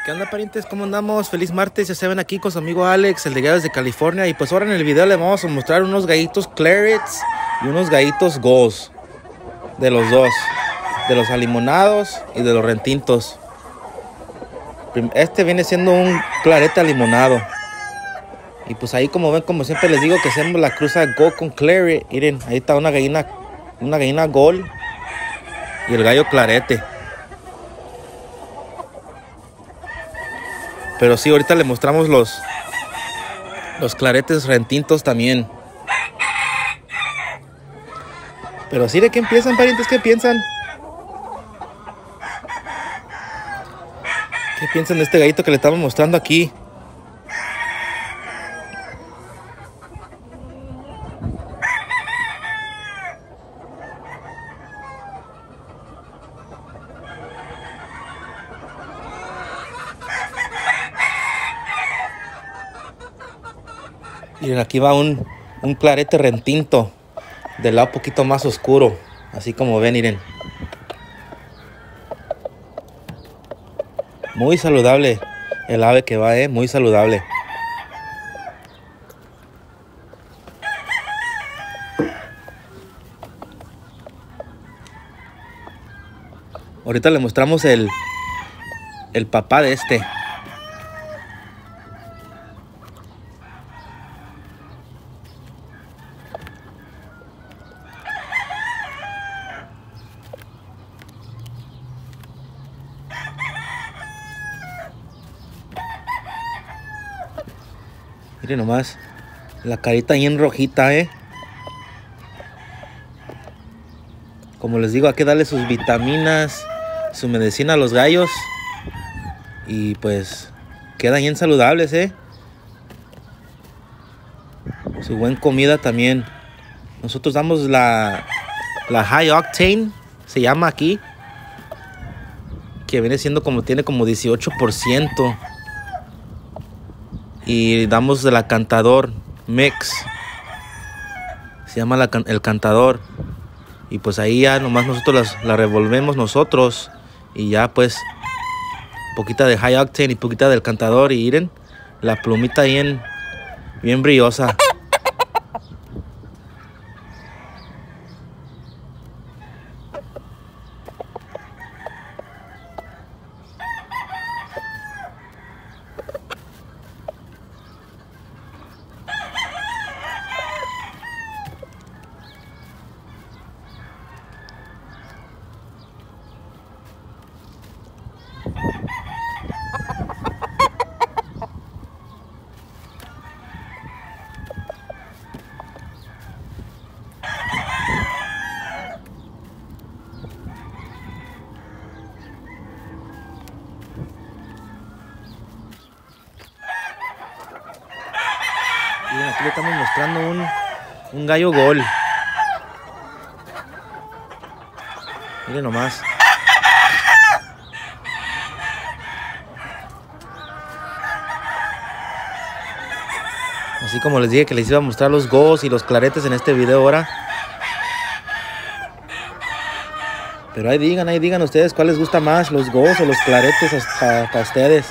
¿Qué onda, parientes? ¿Cómo andamos? Feliz martes, ya saben, aquí con su amigo Alex, el de Gallos de California. Y pues ahora en el video le vamos a mostrar unos gallitos clarets y unos gallitos ghost. De los dos, de los alimonados y de los rentintos. Este viene siendo un clarete alimonado. Y pues ahí, como ven, como siempre les digo, que hacemos la cruza gold con claret. Miren, ahí está una gallina gold y el gallo clarete. Pero sí, ahorita le mostramos los claretes rentintos también. Pero sí, ¿de qué empiezan, parientes? ¿Qué piensan? ¿Qué piensan de este gallito que le estamos mostrando aquí? Miren, aquí va un clarete rentinto, del lado un poquito más oscuro, así como ven, miren. Muy saludable el ave que va, muy saludable. Ahorita le mostramos el papá de este. Miren nomás, la carita bien rojita, Como les digo, hay que darle sus vitaminas, su medicina a los gallos. Y pues quedan bien saludables, Su buena comida también. Nosotros damos la High Octane, se llama aquí. Que viene siendo tiene como 18%. Y damos de la Cantador Mix. Se llama el Cantador. Y pues ahí ya nomás nosotros la revolvemos nosotros. Y ya pues poquita de High Octane y poquita del Cantador. Y miren, la plumita bien brillosa. Miren, aquí le estamos mostrando un gallo gol. Miren nomás. Así como les dije que les iba a mostrar los gos y los claretes en este video ahora. Pero ahí digan ustedes cuál les gusta más, los gos o los claretes para ustedes.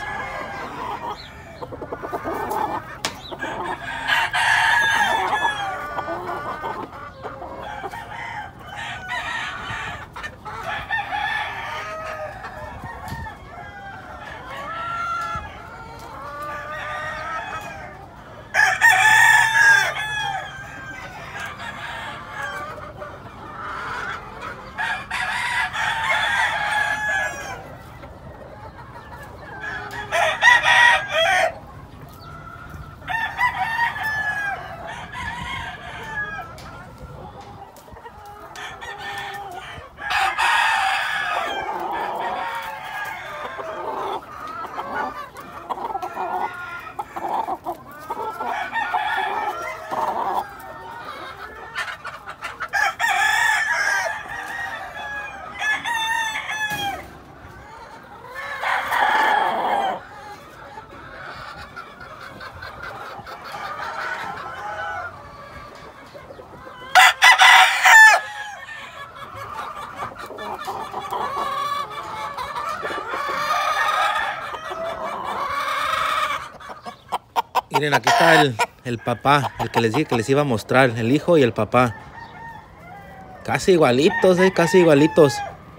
Miren, aquí está el papá, el que les dije que les iba a mostrar, el hijo y el papá. Casi igualitos, casi igualitos.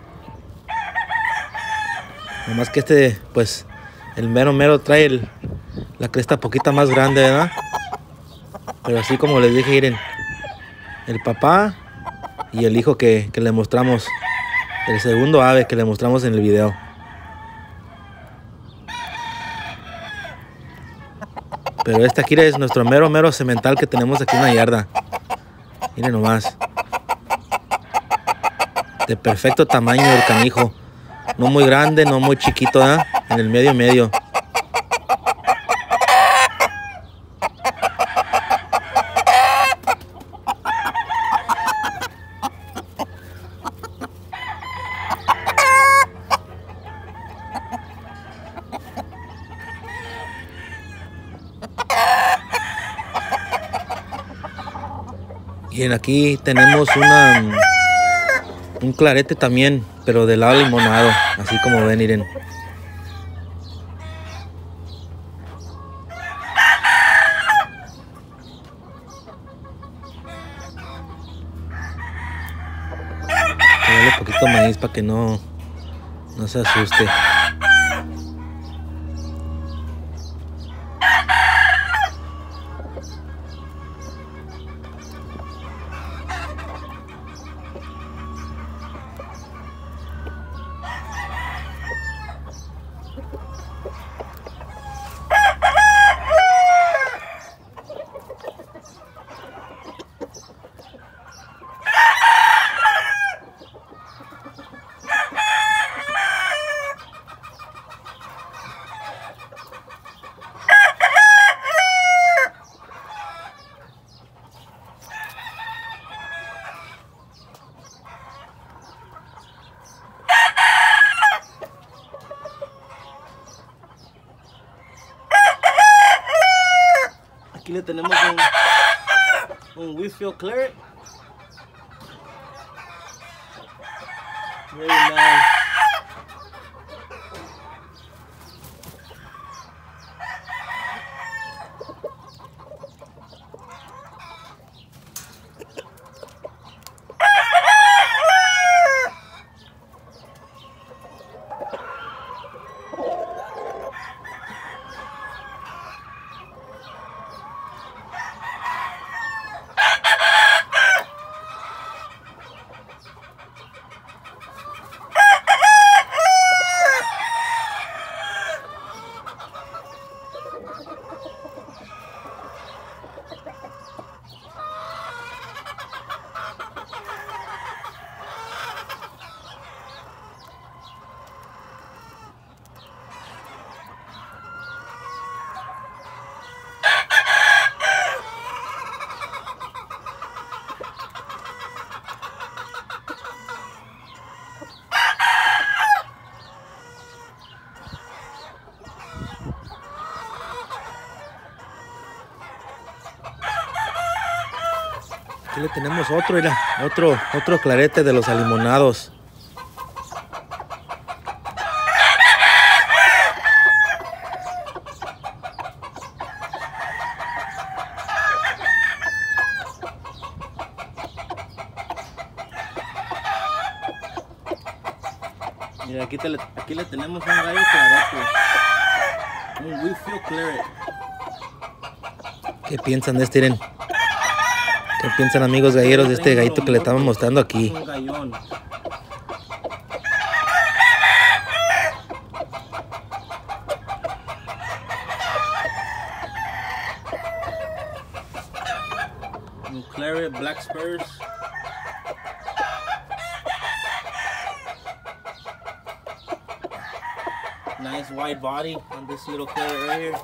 Nomás que este, pues, el mero trae la cresta poquita más grande, ¿verdad? Pero así como les dije, miren, el papá y el hijo que le mostramos, el segundo ave que le mostramos en el video. Pero este aquí es nuestro mero semental que tenemos aquí en la yarda. Miren nomás. De perfecto tamaño el canijo. No muy grande, no muy chiquito, ¿eh? En el medio. Y aquí tenemos un clarete también, pero del lado limonado, así como ven, miren. Dale un poquito de maíz para que no se asuste. Aquí le tenemos un Whitfield Claret. Very nice. Aquí le tenemos otro, mira, otro clarete de los alimonados. Mira, aquí le tenemos un gallo clarete, un Whitfield Claret. ¿Qué piensan de este, miren? ¿Qué piensan, amigos galleros, de este gallito que le estamos mostrando aquí? Un gallón. Un Claret Black Spurs. Nice wide body on this little Claret right here.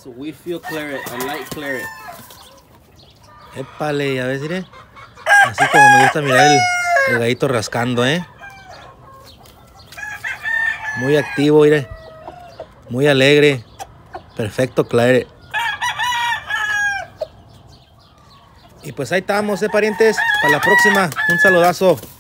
It's a Wheatfield Claret, a light claret. Épale, a ver, mire. Así como me gusta mirar el gallito rascando, Muy activo, mire. Muy alegre. Perfecto claret. Y pues ahí estamos, parientes. Para la próxima, un saludazo.